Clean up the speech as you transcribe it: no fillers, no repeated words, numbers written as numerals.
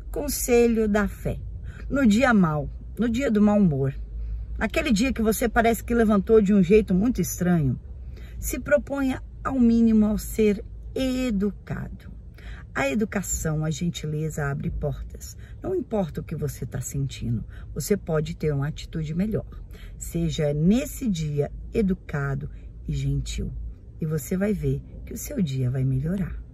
Conselho da fé. No dia mau, no dia do mau humor, naquele dia que você parece que levantou de um jeito muito estranho, se proponha ao mínimo ao ser educado. A educação, a gentileza abre portas. Não importa o que você está sentindo, você pode ter uma atitude melhor. Seja nesse dia educado e gentil. E você vai ver que o seu dia vai melhorar.